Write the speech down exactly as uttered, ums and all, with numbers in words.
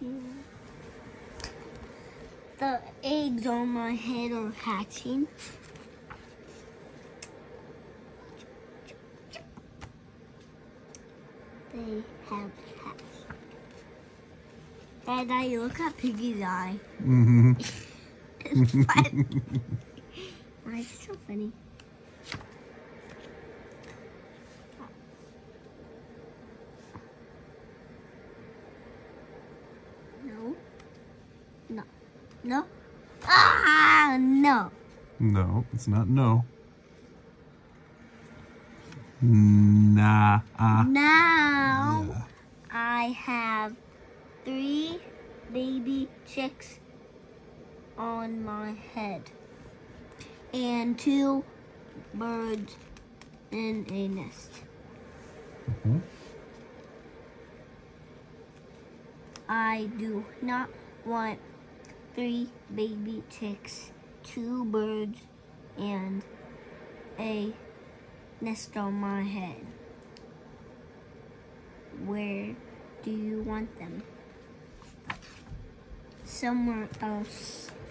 hatching. The eggs on my head are hatching. They have hatched. Dad, Daddy, look at Piggy's eye. Mm-hmm. It's fun. Why is it so funny? No. No. No. Ah, no. No, it's not no. Nah. Uh, Now yeah. I have three baby chicks on my head and two birds in a nest. Mm-hmm. I do not want three baby chicks, two birds, and a nest on my head. Where do you want them? Somewhere else.